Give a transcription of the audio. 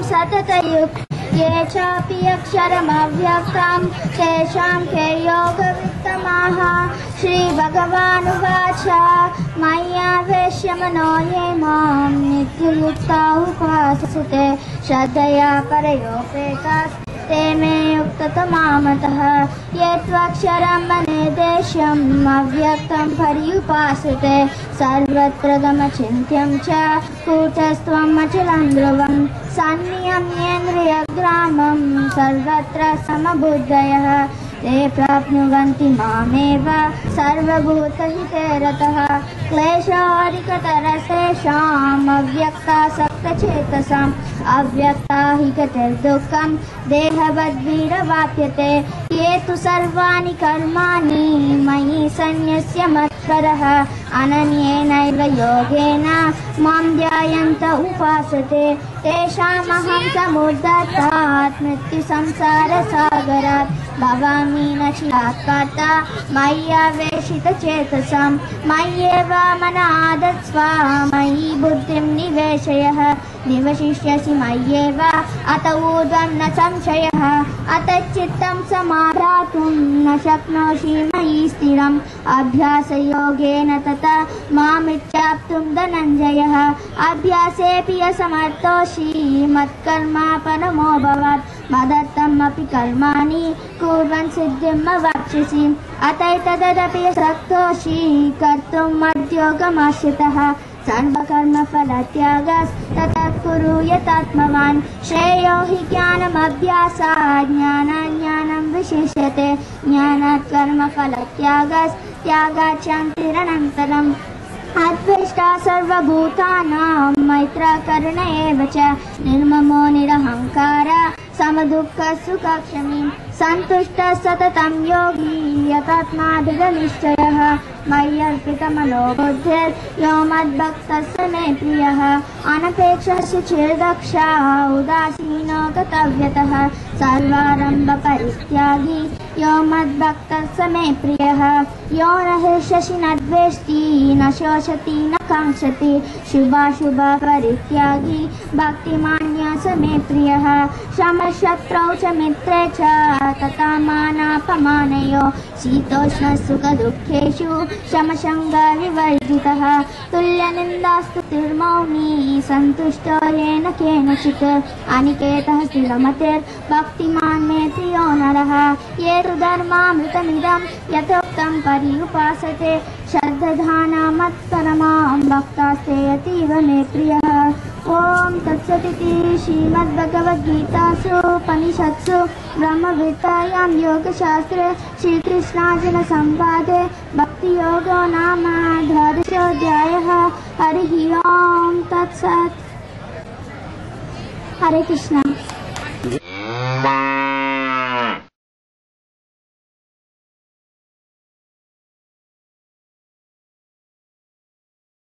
सततयुक् ये चापि अक्षरमव्यक्तं तेषां के योगवित्तमाः। श्रीभगवानुवाच मय्यावेश्य मनो ये मां नित्ययुक्ता उपासते श्रद्धया परयोपेताः ते मे युक्ततमामतः। ये त्वक्षरं मनिर्देश्यम् अव्यक्तं पर्युपासते सर्वत्रगमचिन्त्यं च कूटस्थम् अचलं ध्रुवं सन्नियम्येन्द्रियग्रामं सर्वत्र समबुद्धयः ते प्राप्नुवन्ति मामेव सर्वभूतहिते रतः। क्लेशोऽधिकतरस्तेषाम् अव्यक्तासक्तचेतसाम् अव्यक्ता हि गतिर्दुःखं देहवद्भिरवाप्यते। ये तु सर्वाणि कर्माणि मयि सन्न्यस्य मत्परः अनन्येनैव योगेन मां ध्यायन्त उपासते तेषामहं समुद्धर्तात् मृत्युसंसारसागरात् भवामि न चिरात्पर्ता मय्यावेशितचेतसां। मय्येव मनादत्स्व मयि बुद्धिं निवेशयः निवशिष्यसि मय्येव अत ऊर्ध्वं न संशयः। अत चित्तं समाधातुं न शक्नोषि मयि स्थिरम् अभ्यासयोगेन तथा मामिच्छाप्तुं धनञ्जयः। अभ्यासेऽपि असमर्थोषि मत्कर्मा परमो भवात् मदर्थमपि कर्माणि कुर्वन् सिद्धिम् अवाप्स्यसि। अतैतदपि शक्तोषि कर्तुं मद्योगमाश्रितः सर्वकर्मफलत्यागस्ततः कुरु यतात्मवान्। श्रेयो हि ज्ञानमभ्यासात् ज्ञानाज्ञानं विशिष्यते ज्ञानात् कर्मफलत्यागस्त्यागात् शान्तिरनन्तरम्। अद्वेष्टा सर्वभूतानां मैत्रः करुण एव च निर्ममो निरहङ्कार समदुःखसुखक्षमी सन्तुष्टः सततं योगी यतात्मा दृढनिश्चयः। मय्यर्पितमनो बुद्धिर्यो मद्भक्तस्य मे प्रियः अनपेक्षः शुचिर्दक्षः उदासीनो गतव्यतः सर्वारम्भपरित्यागी यो मद्भक्तस्य मे प्रियः। यो न हृष्यति न द्वेष्टि न शोचति न काङ्क्षति शुभाशुभपरित्यागी भक्तिमान्यः स मे प्रियः। समशत्रौ च मित्रे च तथा मानापमानयोः शीतोष्णसुखदुःखेषु समसङ्गविवर्जितः तुल्यनिन्दास्तुतिर्मौनी सन्तुष्टो येन केनचित् अनिकेतः स्थिरमतिर्भक्तिमान् मे प्रियो नरः। ये तु धर्मामृतमिदं यथोक्तं पर्युपासते श्रद्धाना मत्परमां भक्तास्ते अतीव मे प्रियः। ओम तत्सदिति श्रीमद्भगवद्गीतासु उपनिषत्सु ब्रह्मविद्यायां योगशास्त्रे श्रीकृष्णार्जुनसंवादे भक्तियोगो नाम द्वादशोऽध्यायः। हरिः ओम तत्सत्। हरे कृष्ण।